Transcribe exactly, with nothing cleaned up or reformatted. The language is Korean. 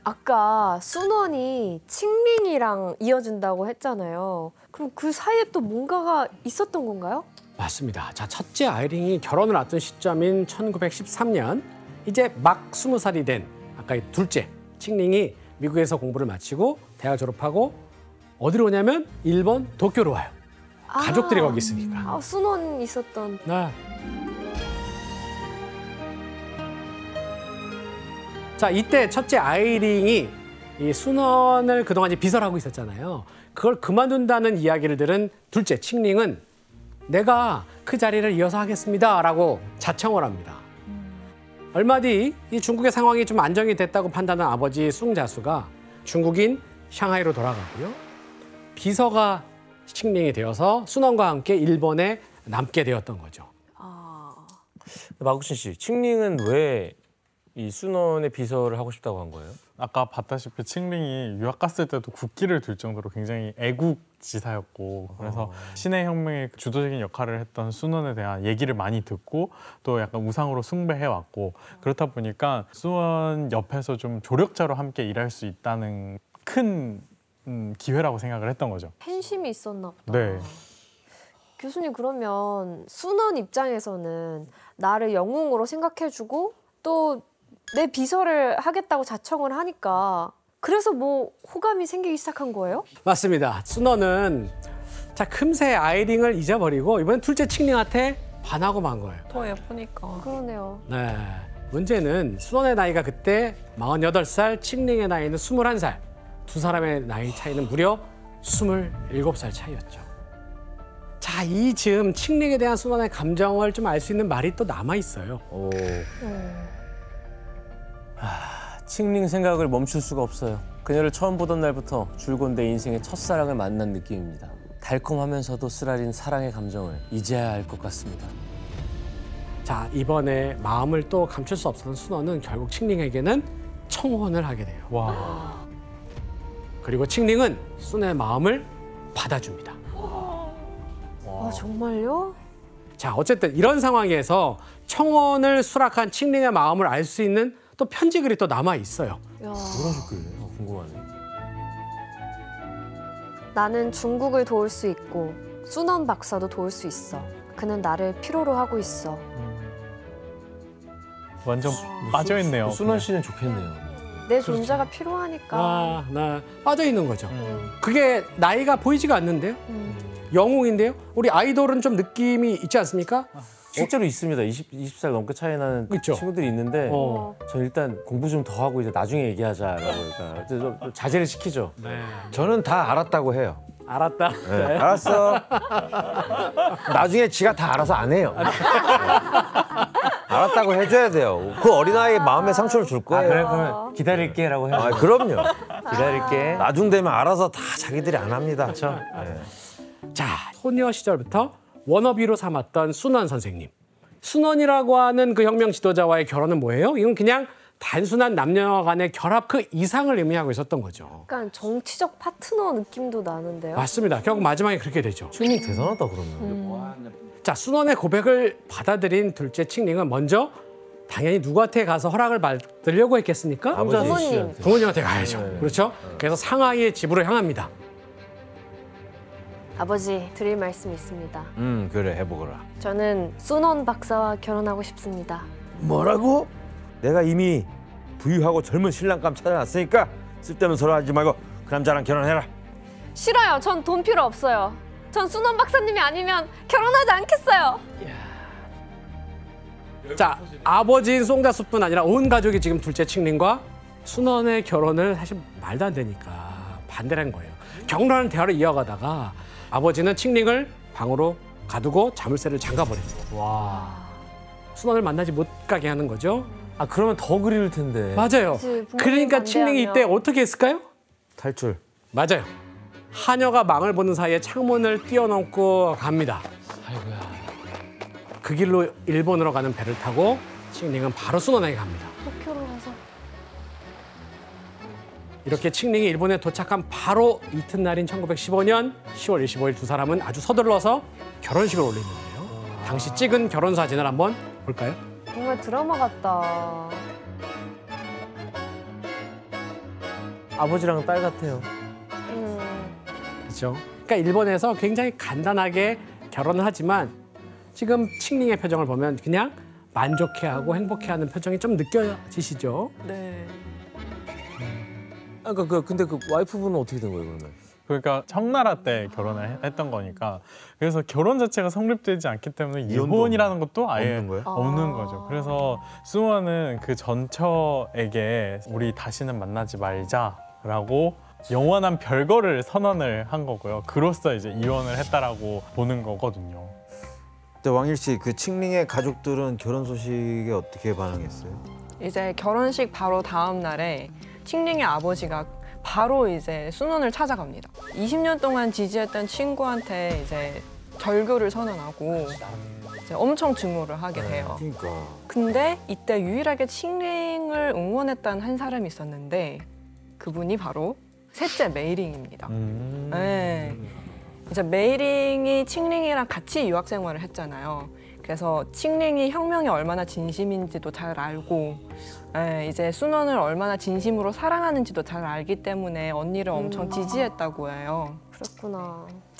아까 순원이 칭링이랑 이어진다고 했잖아요. 그럼 그 사이에 또 뭔가가 있었던 건가요? 맞습니다. 자, 첫째 아이링이 결혼을 앞둔 시점인 천구백십삼 년, 이제 막 스무 살이 된 아까 이 둘째 칭링이 미국에서 공부를 마치고 대학 졸업하고 어디로 오냐면 일본 도쿄로 와요. 아, 가족들이 거기 있으니까. 아, 순원 있었던. 네. 자, 이때 첫째 아이링이 이 순원을 그동안 이제 비서를 하고 있었잖아요. 그걸 그만둔다는 이야기를 들은 둘째 칭링은 내가 그 자리를 이어서 하겠습니다라고 자청을 합니다. 얼마 뒤 이 중국의 상황이 좀 안정이 됐다고 판단한 아버지 숭자수가 중국인 샹하이로 돌아가고요. 비서가 칭링이 되어서 순원과 함께 일본에 남게 되었던 거죠. 아... 마구신 씨, 칭링은 왜 이 순원의 비서를 하고 싶다고 한 거예요? 아까 봤다시피 칭링이 유학 갔을 때도 국기를 들 정도로 굉장히 애국지사였고, 그래서 어. 신해 혁명의 주도적인 역할을 했던 순원에 대한 얘기를 많이 듣고 또 약간 우상으로 숭배해왔고, 그렇다 보니까 순원 옆에서 좀 조력자로 함께 일할 수 있다는 큰 음, 기회라고 생각을 했던 거죠. 팬심이 있었나 보다. 네. 교수님, 그러면 순원 입장에서는 나를 영웅으로 생각해주고 또 내 비서를 하겠다고 자청을 하니까 그래서 뭐 호감이 생기기 시작한 거예요? 맞습니다. 순원은 자 금세 아이링을 잊어버리고 이번엔 둘째 칭링한테 반하고 만 거예요. 더 예쁘니까. 그러네요. 네. 문제는 순원의 나이가 그때 마흔여덟 살, 칭링의 나이는 스물한 살. 두 사람의 나이 차이는 무려 스물일곱 살 차이였죠. 자, 이 즈음 칭링에 대한 순원의 감정을 좀 알 수 있는 말이 또 남아 있어요. 오. 음. 하, 칭링 생각을 멈출 수가 없어요. 그녀를 처음 보던 날부터 줄곧 내 인생의 첫사랑을 만난 느낌입니다. 달콤하면서도 쓰라린 사랑의 감정을 이제야 알 것 같습니다. 자, 이번에 마음을 또 감출 수 없었던 순원은 결국 칭링에게는 청혼을 하게 돼요. 와. 그리고 칭링은 순원의 마음을 받아줍니다. 아, 정말요? 자, 어쨌든 이런 상황에서 청혼을 수락한 칭링의 마음을 알 수 있는 또 편지글이 또 남아 있어요. 야. 뭐라 적혀있네요? 궁금하네. 나는 중국을 도울 수 있고 순원 박사도 도울 수 있어. 그는 나를 필요로 하고 있어. 완전 빠져있네요. 순원 씨는 좋겠네요. 내 존재가 필요하니까. 아, 나 빠져 있는 거죠. 음. 그게 나이가 보이지가 않는데요. 음. 영웅인데요. 우리 아이돌은 좀 느낌이 있지 않습니까? 실제로 있습니다. 이십, 이십 살 넘게 차이 나는 있죠. 친구들이 있는데 어. 저 일단 공부 좀 더 하고 이제 나중에 얘기하자라고 그러니까 좀 자제를 시키죠. 네. 저는 다 알았다고 해요. 알았다. 네, 알았어. 나중에 지가 다 알아서 안 해요. 네. 알았다고 해줘야 돼요. 그 어린아이의 마음에 상처를 줄 아, 거예요. 그래 그러면 기다릴게라고 해요. 아, 그럼요. 기다릴게. 나중 되면 알아서 다 자기들이 안 합니다. 그렇죠. 네. 자, 소녀 시절부터 워너비로 삼았던 순원 선생님. 순원이라고 하는 그 혁명 지도자와의 결혼은 뭐예요? 이건 그냥 단순한 남녀 간의 결합 그 이상을 의미하고 있었던 거죠. 약간 정치적 파트너 느낌도 나는데요. 맞습니다. 결국 마지막에 그렇게 되죠. 칭링 대단하다 그러면. 음. 자, 순원의 고백을 받아들인 둘째 칭링은 먼저 당연히 누구한테 가서 허락을 받으려고 했겠습니까? 아버지 부모님. 씨한테. 부모님한테 가야죠. 네. 그렇죠? 그래서 상하이의 집으로 향합니다. 아버지, 드릴 말씀이 있습니다. 음, 그래, 해보거라. 저는 순원 박사와 결혼하고 싶습니다. 뭐라고? 내가 이미 부유하고 젊은 신랑감 찾아놨으니까 쓸데없는 소리 하지 말고 그 남자랑 결혼해라. 싫어요. 전 돈 필요 없어요. 전 순원 박사님이 아니면 결혼하지 않겠어요. 자, 아버지인 송자수뿐 아니라 온 가족이 지금 둘째 칭링과 순원의 결혼을 사실 말도 안 되니까 반대라는 거예요. 격렬한 대화를 이어가다가 아버지는 칭링을 방으로 가두고 자물쇠를 잠가버립니다. 와. 순원을 만나지 못 가게 하는 거죠. 아 그러면 더 그리울 텐데. 맞아요. 그치, 부모님 그러니까 칭링이 이때 반대하면. 어떻게 했을까요? 탈출. 맞아요. 하녀가 망을 보는 사이에 창문을 뛰어넘고 갑니다. 아이고야. 그 길로 일본으로 가는 배를 타고 칭링은 바로 순원에게 갑니다. 도쿄로 가서. 이렇게 칭링이 일본에 도착한 바로 이튿날인 천구백십오 년 시월 이십오일 두 사람은 아주 서둘러서 결혼식을 올리는데요. 당시 찍은 결혼 사진을 한번 볼까요? 정말 드라마 같다. 아버지랑 딸 같아요. 음. 그렇죠. 그러니까 일본에서 굉장히 간단하게 결혼을 하지만 지금 칭링의 표정을 보면 그냥 만족해하고 행복해하는 표정이 좀 느껴지시죠? 네. 아, 그러니까 그 근데 그 와이프분은 어떻게 된 거예요, 그러면? 그러니까 청나라 때 결혼을 해- 했던 거니까 그래서 결혼 자체가 성립되지 않기 때문에 이혼도 이혼이라는 것도 아예 없는 거예요? 없는 아. 거죠. 그래서 수원은 그 전처에게 우리 다시는 만나지 말자라고 영원한 별거를 선언을 한 거고요. 그로써 이제 이혼을 했다라고 보는 거거든요. 근데 왕일 씨, 그 칭링의 가족들은 결혼 소식에 어떻게 반응했어요? 이제 결혼식 바로 다음 날에 칭링의 아버지가 바로 이제 순원을 찾아갑니다. 이십 년 동안 지지했던 친구한테 이제 절교를 선언하고 이제 엄청 증오를 하게 돼요. 그러니까. 근데 이때 유일하게 칭링을 응원했던 한 사람이 있었는데 그분이 바로 셋째 메이링입니다. 음. 네. 이제 메이링이 칭링이랑 같이 유학 생활을 했잖아요. 그래서 칭링이 혁명이 얼마나 진심인지도 잘 알고 예, 이제 순원을 얼마나 진심으로 사랑하는지도 잘 알기 때문에 언니를 엄청 음. 지지했다고 해요. 그랬구나.